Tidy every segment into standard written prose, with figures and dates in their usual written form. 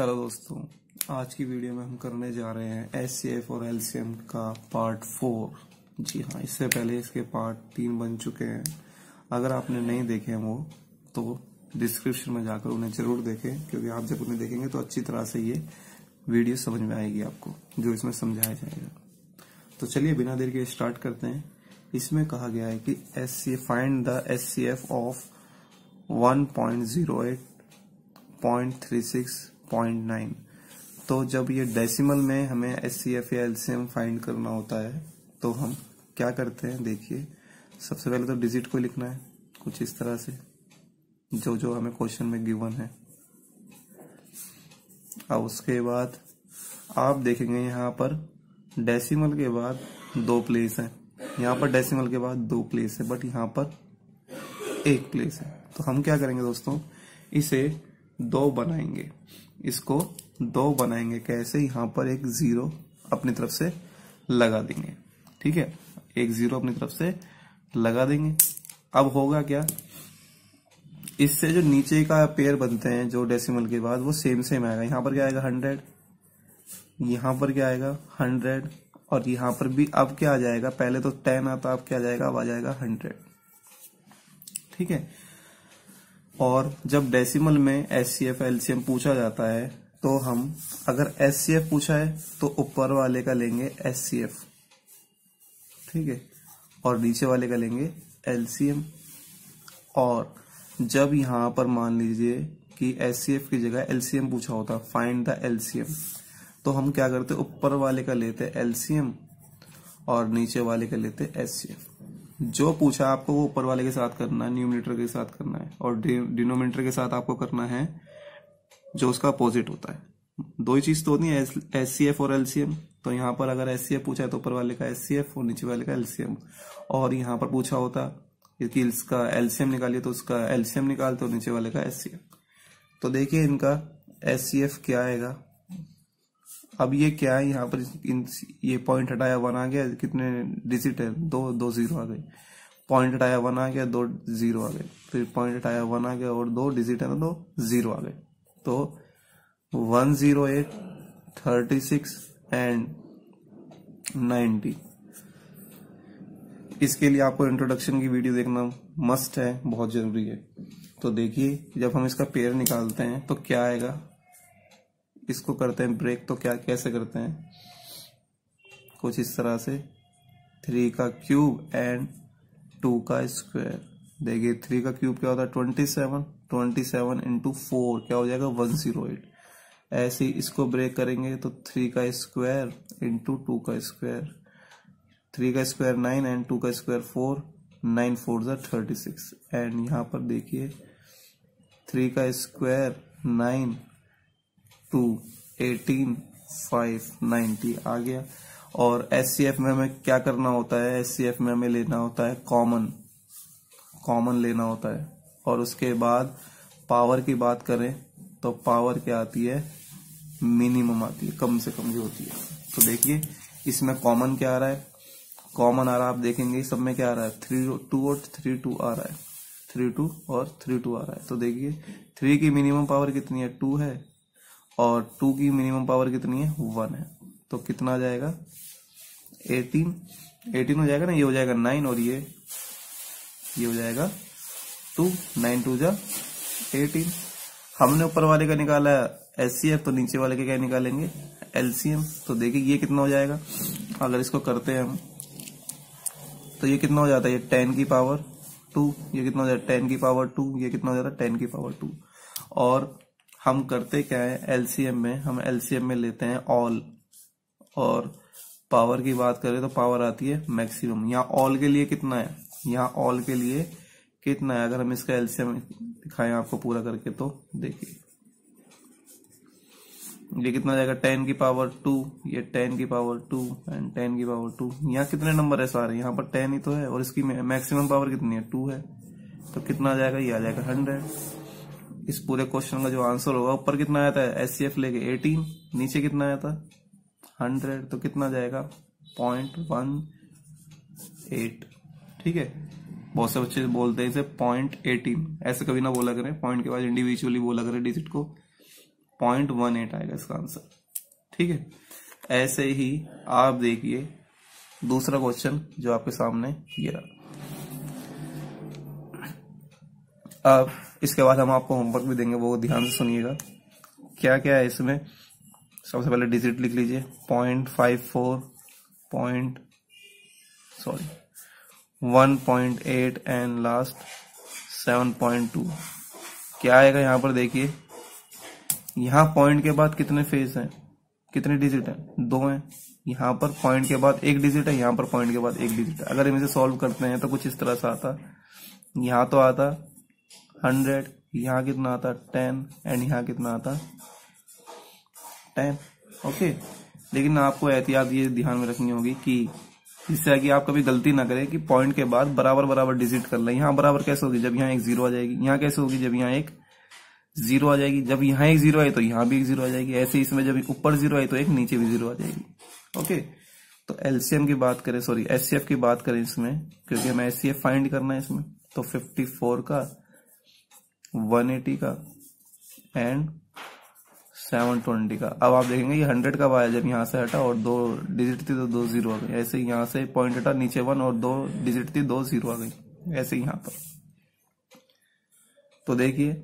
Hello दोस्तों, आज की वीडियो में हम करने जा रहे हैं एचसीएफ और एलसीएम का पार्ट 4। जी हाँ, इससे पहले इसके पार्ट 3 बन चुके हैं। अगर आपने नहीं देखे हैं वो तो डिस्क्रिप्शन में जाकर उन्हें जरूर देखें, क्योंकि आप जब उन्हें देखेंगे तो अच्छी तरह से ये वीडियो समझ में आएगी आपको, जो इसमें समझाया जाएगा। तो चलिए बिना देर के स्टार्ट करते हैं। इसमें कहा गया है कि HCF find the HCF of 1.08.36.9। तो जब ये डेसिमल में हमें एचसीएफ या एलसीएम फाइंड करना होता है तो हम क्या करते हैं, देखिए। सबसे पहले तो डिजिट को लिखना है कुछ इस तरह से, जो हमें क्वेश्चन में गिवन है। अब उसके बाद आप देखेंगे यहाँ पर डेसिमल के बाद 2 प्लेस है, यहाँ पर डेसिमल के बाद 2 प्लेस है, बट यहाँ पर 1 प्लेस है। तो हम क्या करेंगे दोस्तों, इसे 2 बनाएंगे, इसको 2 बनाएंगे। कैसे? यहाँ पर एक 0 अपनी तरफ से लगा देंगे, ठीक है। एक 0 अपनी तरफ से लगा देंगे। अब होगा क्या, इससे जो नीचे का पेयर बनते हैं जो डेसिमल के बाद, वो सेम आएगा। यहाँ पर क्या आएगा 100, यहाँ पर क्या आएगा 100, और यहाँ पर भी अब क्या आ जाएगा, पहले तो 10 आता, अब क्या आ जाएगा, अब आ जाएगा 100, ठीक है। और जब डेसिमल में एचसीएफ एलसीएम पूछा जाता है तो हम, अगर एचसीएफ पूछा है तो ऊपर वाले का लेंगे एचसीएफ, ठीक है, और नीचे वाले का लेंगे एलसीएम। और जब यहां पर मान लीजिए कि एचसीएफ की जगह एलसीएम पूछा होता, फाइंड द एलसीएम, तो हम क्या करते, ऊपर वाले का लेते एलसीएम और नीचे वाले का लेते एचसीएफ। जो पूछा आपको वो ऊपर वाले के साथ करना है, न्यूमरेटर के साथ करना है, और डिनोमिनेटर के साथ आपको करना है जो उसका अपोजिट होता है। 2 ही चीज तो होती है, एचसीएफ और एलसीएम। तो यहाँ पर अगर एचसीएफ पूछा है तो ऊपर वाले का एचसीएफ और नीचे वाले का एलसीएम। और यहाँ पर पूछा होता कि इसका एलसीएम निकालिए तो उसका एलसीएम निकालते और नीचे वाले का एचसीएफ। तो देखिए इनका एचसीएफ क्या आएगा। अब ये क्या है, यहाँ पर ये पॉइंट हटाया 1 आ गया, कितने डिजिट है, 2 0 आ गए। पॉइंट हटाया 1 आ गया, 2 0 आ गए। फिर पॉइंट हटाया 1 आ गया और 2 डिजिट है ना, 2 0 आ गए। तो 108, 36 एंड 90। इसके लिए आपको इंट्रोडक्शन की वीडियो देखना मस्ट है, बहुत जरूरी है। तो देखिए जब हम इसका पेयर निकालते हैं तो क्या आएगा, इसको करते हैं ब्रेक। तो क्या कैसे करते हैं, कुछ इस तरह से, 3 का क्यूब एंड 2 का स्क्वायर। देखिए 3 का क्यूब क्या होता है 27 इंटू 4 क्या हो जाएगा 108। ऐसे ही इसको ब्रेक करेंगे तो 3 का स्क्वायर इंटू 2 का स्क्वायर, 3 का स्क्वायर 9 एंड 2 का स्क्वायर 4, 9 4 36। एंड यहाँ पर देखिए 3 का स्क्वायर 9 2 18 5 90 आ गया। और एचसीएफ में हमें क्या करना होता है, एचसीएफ में हमें लेना होता है कॉमन लेना होता है। और उसके बाद पावर की बात करें तो पावर क्या आती है, मिनिमम आती है, कम से कम जो होती है। तो देखिए इसमें कॉमन क्या आ रहा है, कॉमन आ रहा है, आप देखेंगे सब में क्या आ रहा है 3 2 और 3 2 आ रहा है, 3 2 और 3 2 आ रहा है। तो देखिए 3 की मिनिमम पावर कितनी है 2 है, और 2 की मिनिमम पावर कितनी है 1 है। तो कितना आ जाएगा 18 हो जाएगा ना, ये हो जाएगा 9 और ये हो जाएगा 2, 9 2 जा 18। हमने ऊपर वाले का निकाला एचसीएफ, तो नीचे वाले का क्या निकालेंगे एलसीएम। तो देखिए ये कितना हो जाएगा, अगर इसको करते हैं हम तो ये कितना हो जाता है, ये 10 की पावर 2, ये कितना हो जाता है 10 की पावर 2, ये कितना हो जाता है 10 की पावर 2। और हम करते क्या है एलसीएम में, हम एलसीएम में लेते हैं ऑल, और पावर की बात करें तो पावर आती है मैक्सिमम। यहाँ ऑल के लिए कितना है, यहाँ ऑल के लिए कितना है, अगर हम इसका एलसीएम दिखाएं आपको पूरा करके तो देखिए ये कितना हो जाएगा 10 की पावर 2, ये 10 की पावर 2 एंड 10 की पावर 2। यहाँ कितने नंबर है सारे, यहाँ पर 10 ही तो है, और इसकी मैक्सिमम पावर कितनी है 2 है। तो कितना आ जाएगा, ये आ जाएगा 100। इस पूरे क्वेश्चन का जो आंसर होगा, ऊपर कितना आया था एचसीएफ लेके 18, नीचे कितना आया था 100, तो कितना जाएगा 0.18, ठीक है। बहुत से बच्चे बोलते हैं इसे 0.18, ऐसे कभी ना बोला करें, पॉइंट के बाद इंडिविजुअली बोला करें डिजिट को। 0.18 आएगा इसका आंसर। ठीक है, ऐसे ही आप देखिए दूसरा क्वेश्चन जो आपके सामने ये रहा। अब इसके बाद हम आपको होमवर्क भी देंगे, वो ध्यान से सुनिएगा। क्या क्या है इसमें, सबसे पहले डिजिट लिख लीजिए 0.54 1.8 एंड लास्ट 7.2। क्या आएगा यहाँ पर देखिए, यहाँ पॉइंट के बाद कितने फेस हैं, कितने डिजिट हैं, 2 हैं। यहाँ पर पॉइंट के बाद 1 डिजिट है, यहाँ पर पॉइंट के बाद 1 डिजिट है। अगर इनसे सॉल्व करते हैं तो कुछ इस तरह से आता, यहाँ तो आता 100, यहाँ कितना आता 10 एंड यहाँ कितना आता 10। ओके, लेकिन आपको एहतियात ये ध्यान में रखनी होगी कि जिससे कि आप कभी गलती ना करें कि पॉइंट के बाद बराबर बराबर डिजिट कर लें। यहाँ बराबर कैसे होगी, जब यहाँ एक 0 आ जाएगी। यहाँ कैसे होगी, जब यहाँ एक 0 आ जाएगी। जब यहाँ एक 0 आए तो यहाँ भी एक 0 आ जाएगी। ऐसे इसमें जब ऊपर 0 आए तो एक नीचे भी 0 आ जाएगी। ओके, तो एलसीएम की बात करें, सॉरी एचसीएफ की बात करें इसमें, क्योंकि हमें एचसीएफ फाइंड करना है इसमें, तो 54 का 180 का एंड 720 का। अब आप देखेंगे ये 100 कब आया, जब यहाँ से हटा और 2 डिजिट थी तो 2 0 आ गई। ऐसे ही यहाँ से पॉइंट हटा, नीचे 1 और 2 डिजिट थी, 2 0 आ गई। ऐसे ही यहाँ पर तो देखिए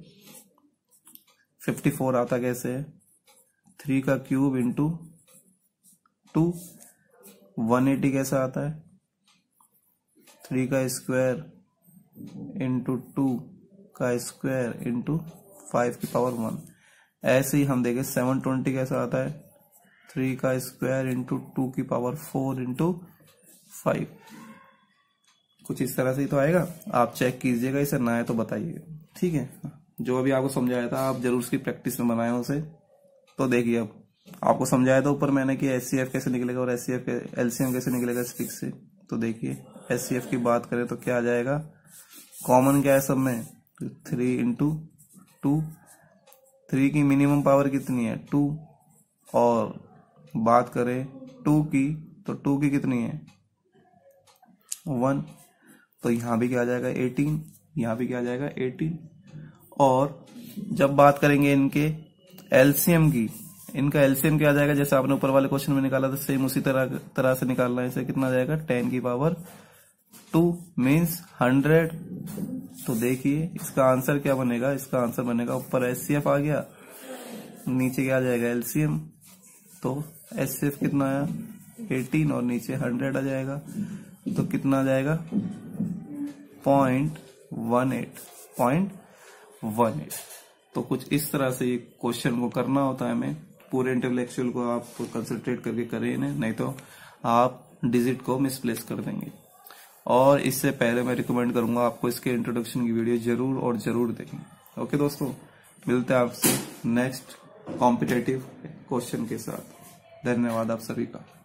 54 आता कैसे है, 3 का क्यूब इंटू 2। 180 कैसा आता है, 3 का स्क्वायर इंटू 2 का स्क्वायर इंटू 5 की पावर 1। ऐसे ही हम देखें 720 कैसा आता है, 3 का स्क्वायर इंटू 2 की पावर 4 इंटू 5। कुछ इस तरह से ही तो आएगा। आप चेक कीजिएगा, इसे ना आए तो बताइएगा। ठीक है, जो अभी आपको समझाया था आप जरूर उसकी प्रैक्टिस में बनाए उसे। तो देखिए अब आपको समझाया था ऊपर मैंने कि एचसीएफ कैसे निकलेगा और एचसीएफ एलसीएम कैसे निकलेगा इस फिक्स से। तो देखिए एचसीएफ की बात करें तो क्या आ जाएगा, कॉमन क्या है सब में, 3 इंटू 2। 3 की मिनिमम पावर कितनी है 2, और बात करें 2 की तो 2 की कितनी है 1। तो यहाँ भी क्या आ जाएगा 18, यहाँ भी क्या आ जाएगा 18। और जब बात करेंगे इनके एलसीएम की, इनका एलसीएम क्या आ जाएगा, जैसे आपने ऊपर वाले क्वेश्चन में निकाला था सेम उसी तरह से निकालना है। इसे कितना आ जाएगा 10 की पावर 2 मीन्स 100। तो देखिए इसका आंसर क्या बनेगा, इसका आंसर बनेगा, ऊपर एचसीएफ आ गया, नीचे क्या आ जाएगा एलसीएम। तो एचसीएफ कितना आया 18 और नीचे 100 आ जाएगा। तो कितना आ जाएगा 0.18। तो कुछ इस तरह से ये क्वेश्चन को करना होता है। हमें पूरे इंटेलेक्चुअल को आप कंसंट्रेट करके करें, नहीं तो आप डिजिट को मिसप्लेस कर देंगे। और इससे पहले मैं रिकमेंड करूंगा आपको इसके इंट्रोडक्शन की वीडियो जरूर और जरूर देखें। ओके दोस्तों, मिलते हैं आपसे नेक्स्ट कॉम्पिटेटिव क्वेश्चन के साथ। धन्यवाद आप सभी का।